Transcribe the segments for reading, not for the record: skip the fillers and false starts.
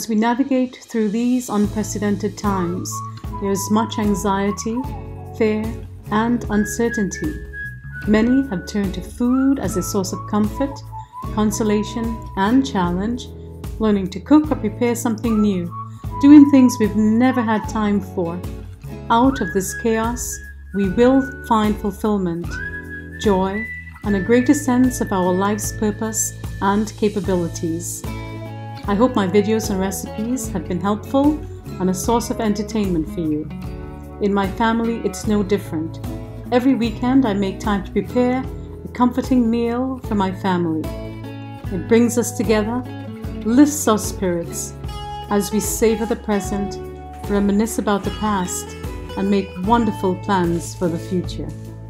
As we navigate through these unprecedented times, there is much anxiety, fear, and uncertainty. Many have turned to food as a source of comfort, consolation, and challenge, learning to cook or prepare something new, doing things we've never had time for. Out of this chaos, we will find fulfillment, joy, and a greater sense of our life's purpose and capabilities. I hope my videos and recipes have been helpful and a source of entertainment for you. In my family, it's no different. Every weekend, I make time to prepare a comforting meal for my family. It brings us together, lifts our spirits as we savor the present, reminisce about the past, and make wonderful plans for the future.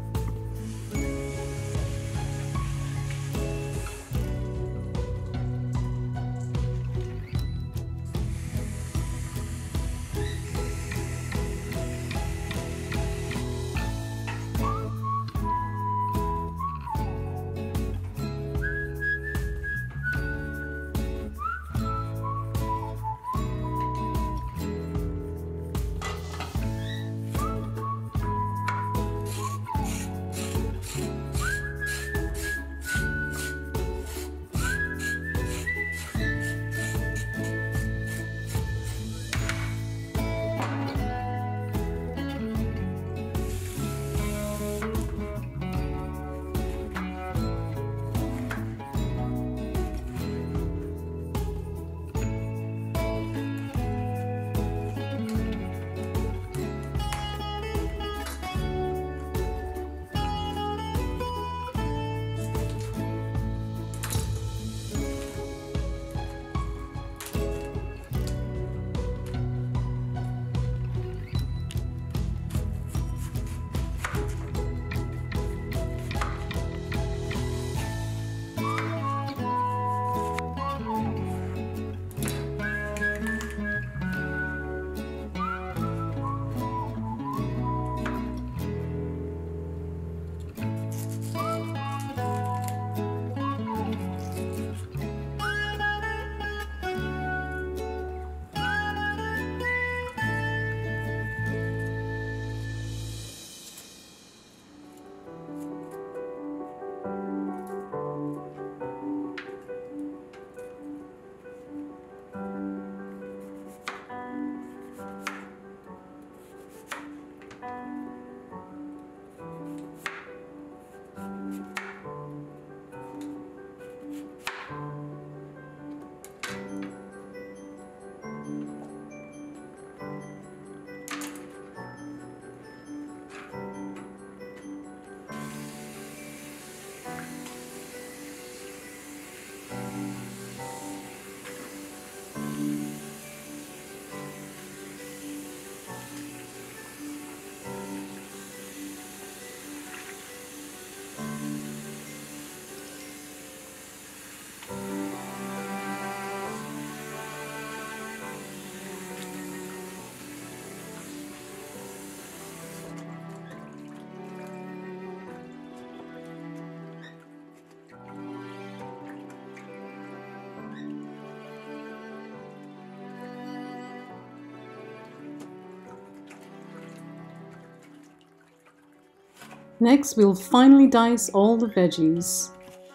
Next, we'll finely dice all the veggies.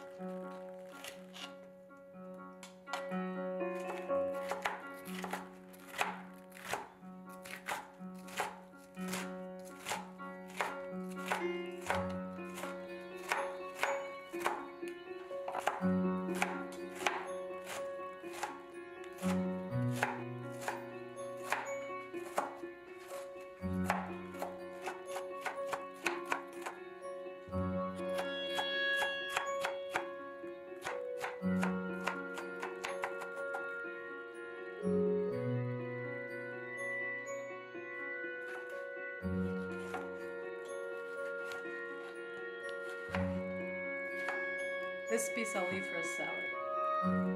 This piece I'll leave for a salad.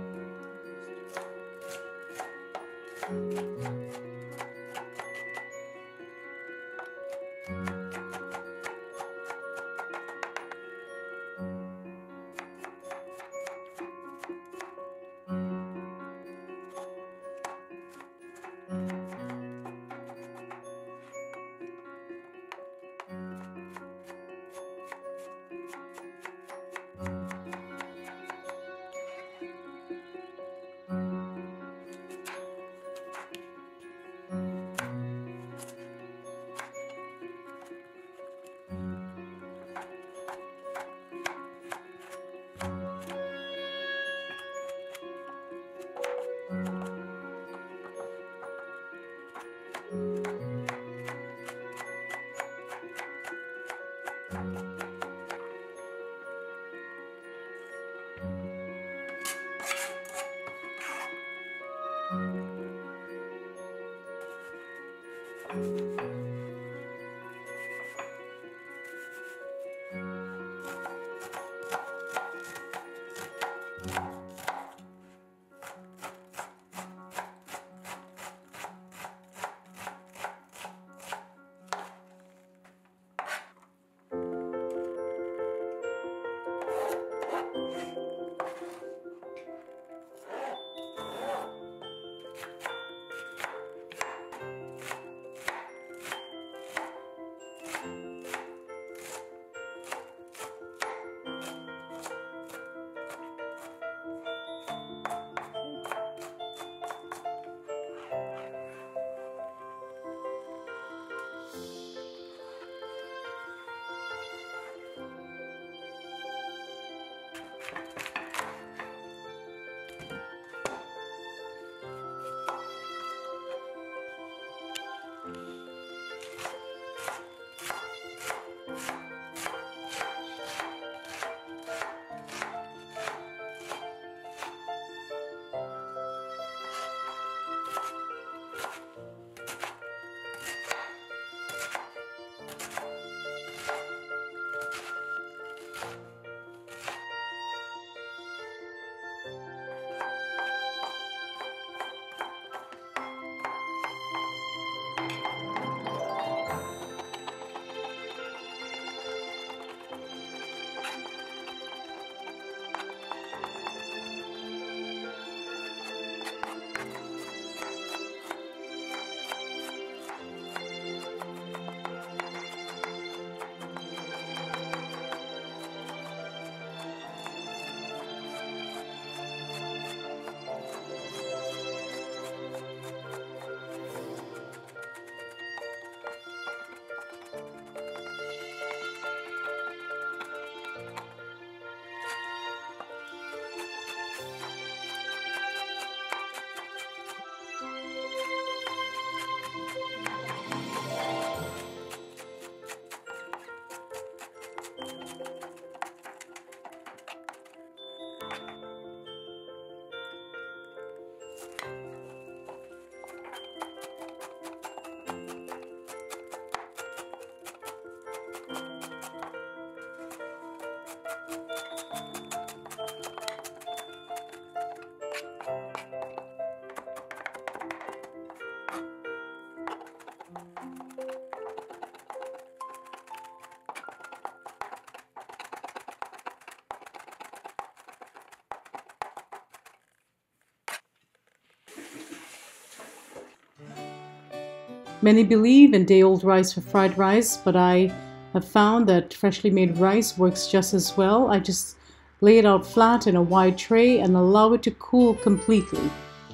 Many believe in day-old rice for fried rice, but I have found that freshly made rice works just as well. I just lay it out flat in a wide tray and allow it to cool completely.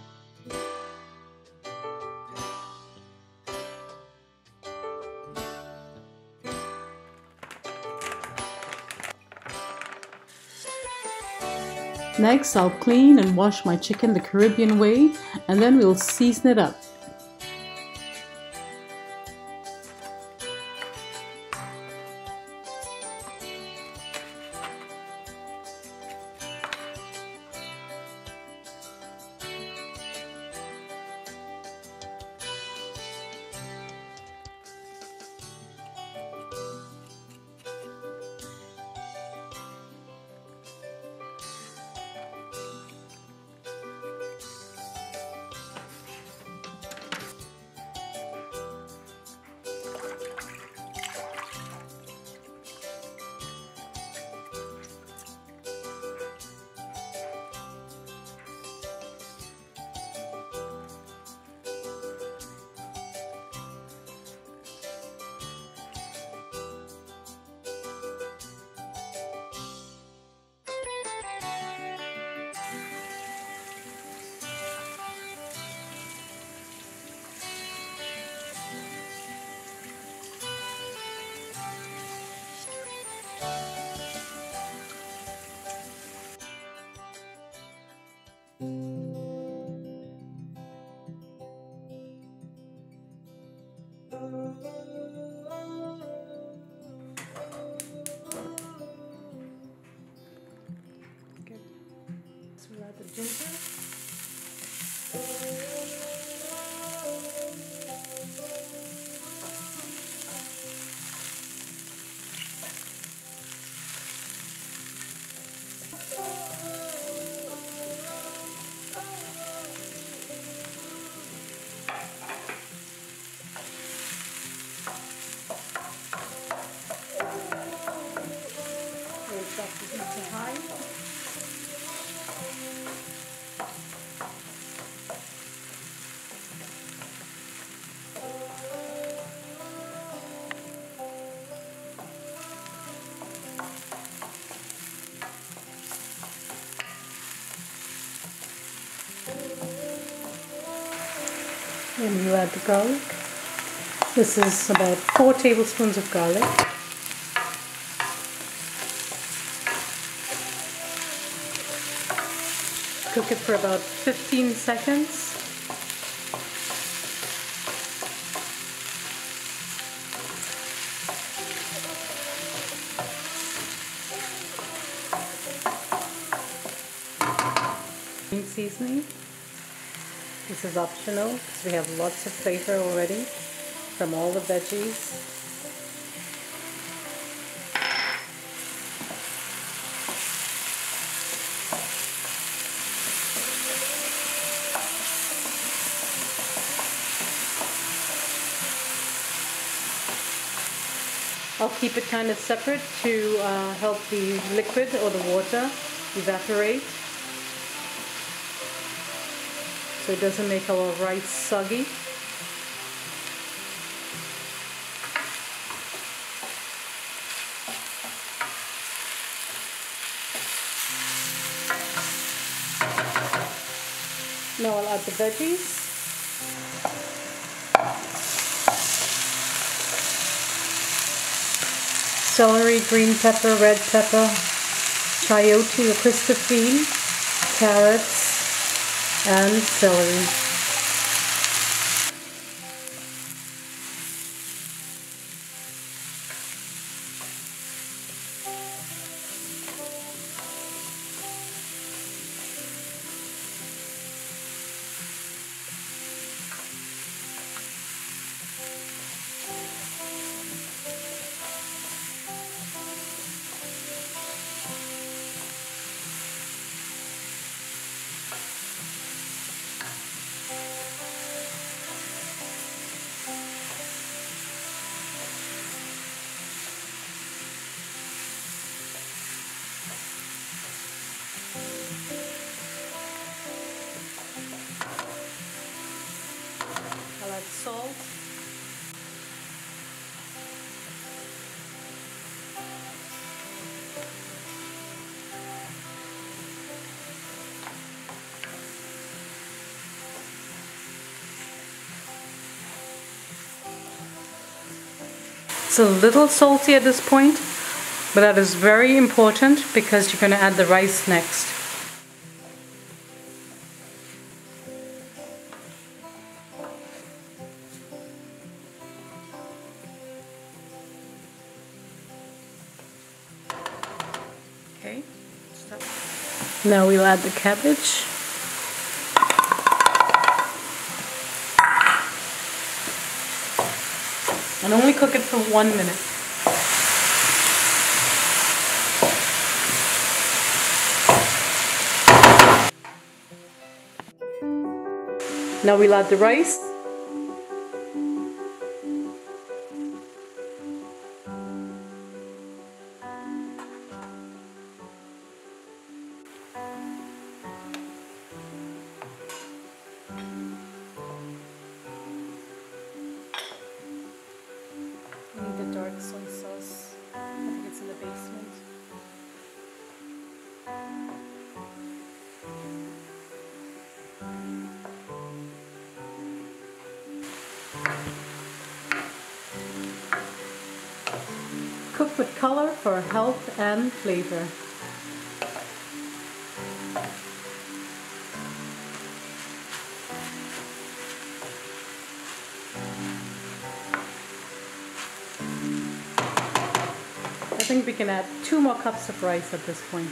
Next, I'll clean and wash my chicken the Caribbean way, and then we'll season it up. Good. So we'll add the ginger. And you add the garlic. This is about 4 tablespoons of garlic. Cook it for about 15 seconds. Seasoning. This is optional because we have lots of flavor already from all the veggies. I'll keep it kind of separate to help the liquid or the water evaporate, so it doesn't make our rice soggy. Now I'll add the veggies. Celery, green pepper, red pepper, chayote or christophene, carrots, and celery. I'll add salt. It's a little salty at this point, but that is very important because you're going to add the rice next. Okay, stop. Now we'll add the cabbage. And only cook it for 1 minute. Now we'll add the rice. I need the dark soy sauce. I think it's in the basement. Cook with color for health and flavor. I think we can add 2 more cups of rice at this point.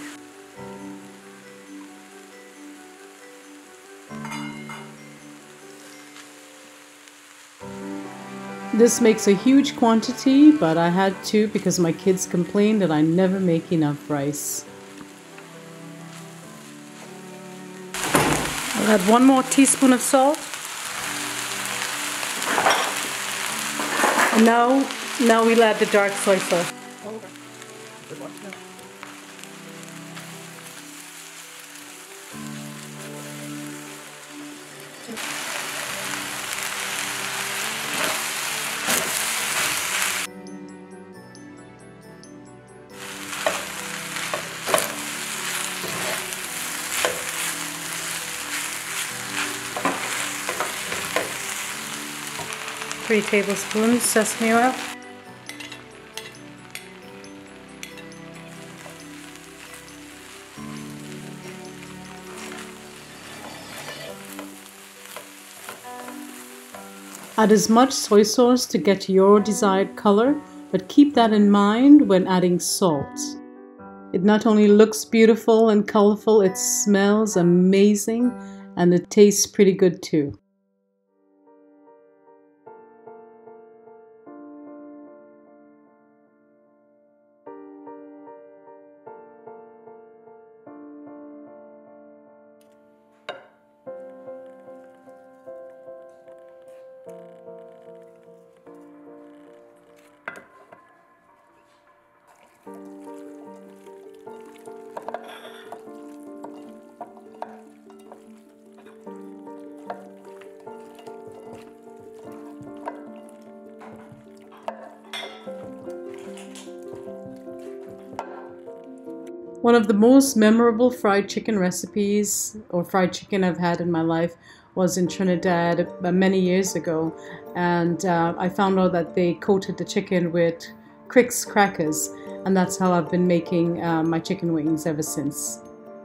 This makes a huge quantity, but I had to because my kids complained that I never make enough rice. I'll add 1 more teaspoon of salt. And now we'll add the dark soy sauce. 3 tablespoons sesame oil. Add as much soy sauce to get your desired color, but keep that in mind when adding salt. It not only looks beautiful and colorful, it smells amazing and it tastes pretty good too. One of the most memorable fried chicken recipes or fried chicken I've had in my life was in Trinidad many years ago, and I found out that they coated the chicken with Crick's crackers, and that's how I've been making my chicken wings ever since.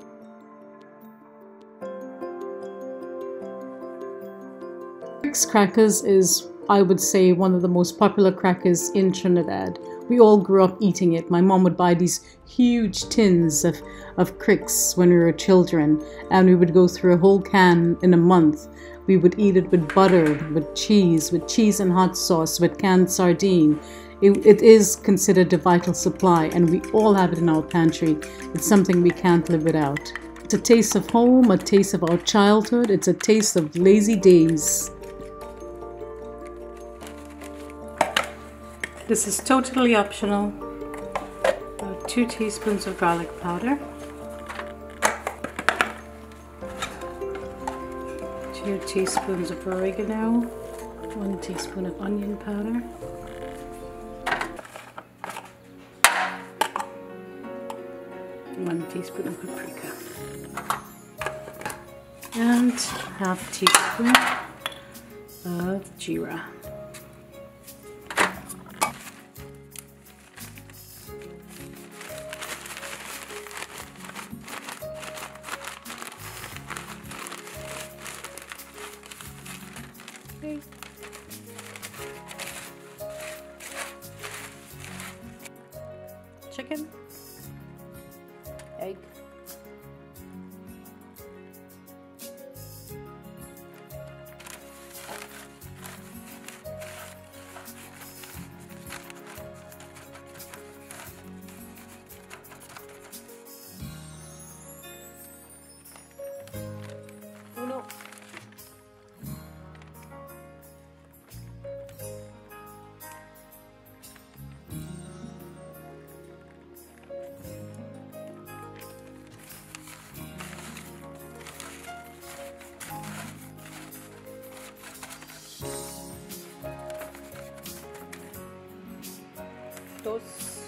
Crick's crackers is, I would say, one of the most popular crackers in Trinidad. We all grew up eating it. My mom would buy these huge tins of Crick's when we were children, and we would go through a whole can in a month. We would eat it with butter, with cheese and hot sauce, with canned sardine. It is considered a vital supply, and we all have it in our pantry. It's something we can't live without. It's a taste of home, a taste of our childhood. It's a taste of lazy days. This is totally optional. 2 teaspoons of garlic powder, 2 teaspoons of oregano, 1 teaspoon of onion powder, 1 teaspoon of paprika, and half teaspoon of jeera. Chicken, egg, uno, dos,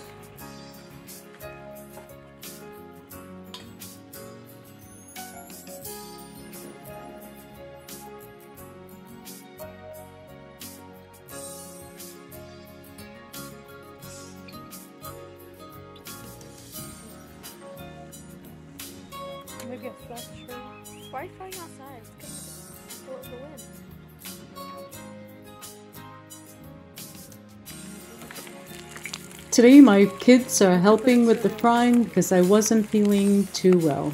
maybe a flat tree. Why are you flying outside? It's because of the wind. Today my kids are helping with the frying because I wasn't feeling too well.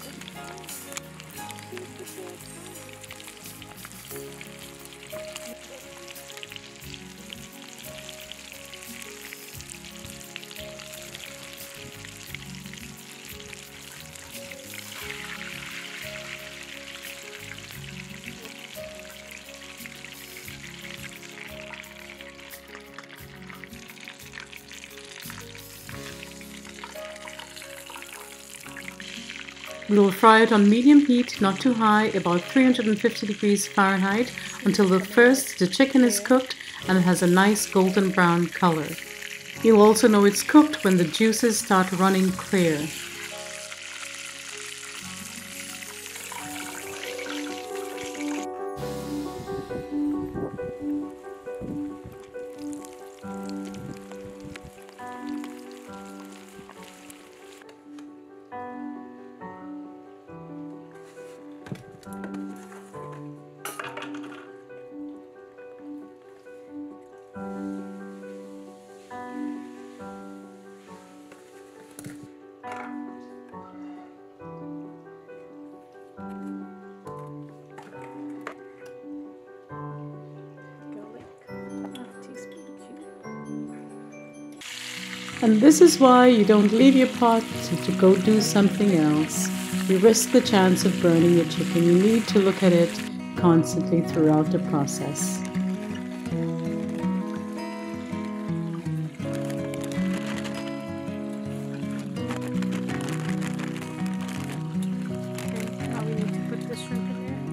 We will fry it on medium heat, not too high, about 350 degrees Fahrenheit, until the chicken is cooked and it has a nice golden brown color. You'll also know it's cooked when the juices start running clear. And this is why you don't leave your pot to go do something else. You risk the chance of burning your chicken. You need to look at it constantly throughout the process. Now we need to put the shrimp in there.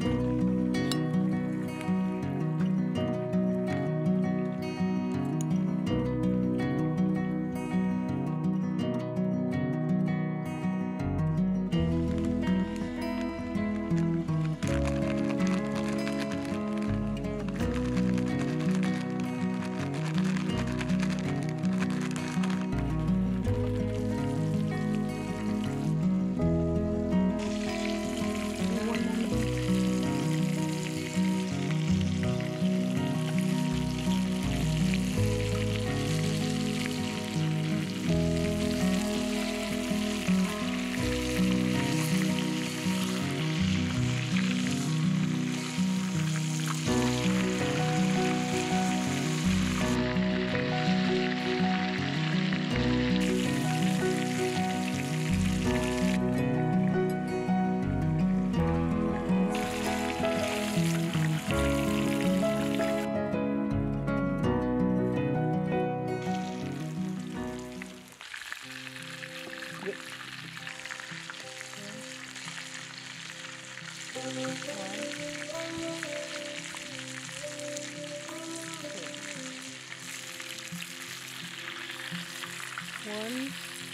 One.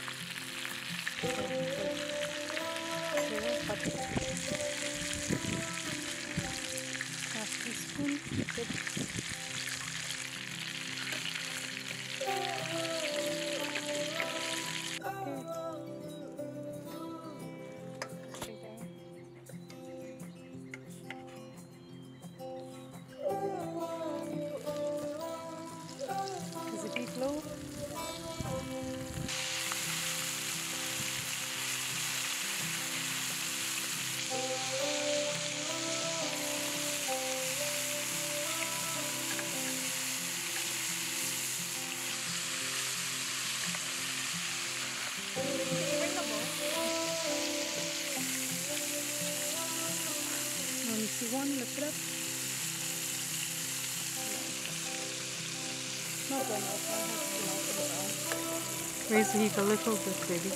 Half teaspoon. Good. Is it heat low? Let me see one, lift it up. Not done yet, I have to open it out. Raise the heat a little bit, baby.